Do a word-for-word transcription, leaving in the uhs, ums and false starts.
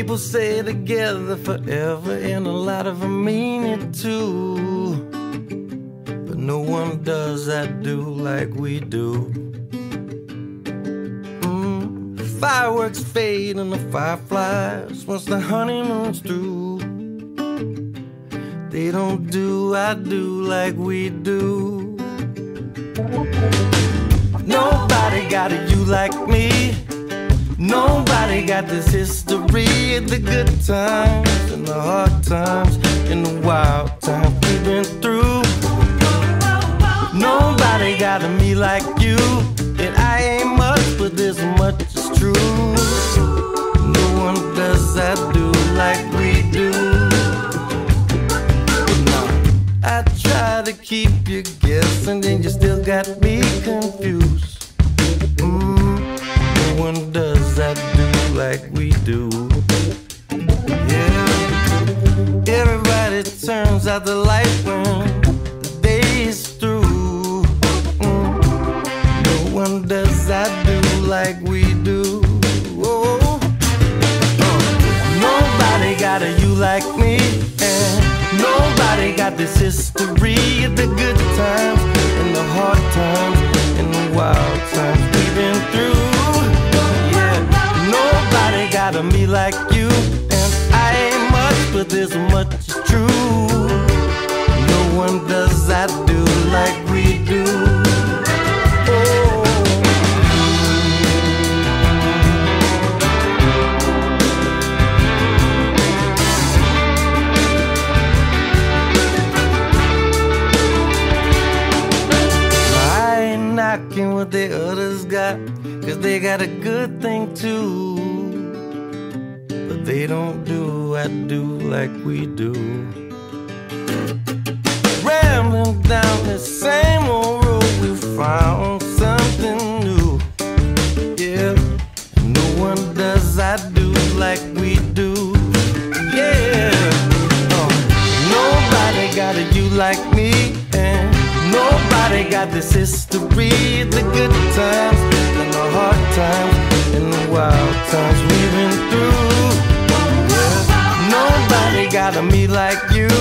People say together forever, and a lot of them mean it too. But no one does that do like we do. Mm. Fireworks fade and the fireflies once the honeymoon's through. They don't do I do like we do. Nobody got a you like me. Nobody got this history of the good times and the hard times and the wild times we've been through. Nobody got a me like you. And I ain't much, but this much is true. No one does that do like we do. I try to keep you guessing, then you still got me confused. Mm, no one does that do like we do. Yeah, everybody turns out the light when the day is through. Mm, no one does that do like we do. Oh, uh, nobody got a you like me, and nobody got this history of the good times and the hard times and the wild times we've been through. Yeah, nobody got a me like you, and I ain't much, but this much is true. No one does that do like we do. Oh. Knocking what the others got, cause they got a good thing too. But they don't do what I do like we do. Rambling down the same old road, we found something new. Yeah, no one does I do like we do. Yeah, uh, nobody got a you like me, and nobody got this history of the good times and the hard times and the wild times we've been through. Yeah. Nobody got a me like you,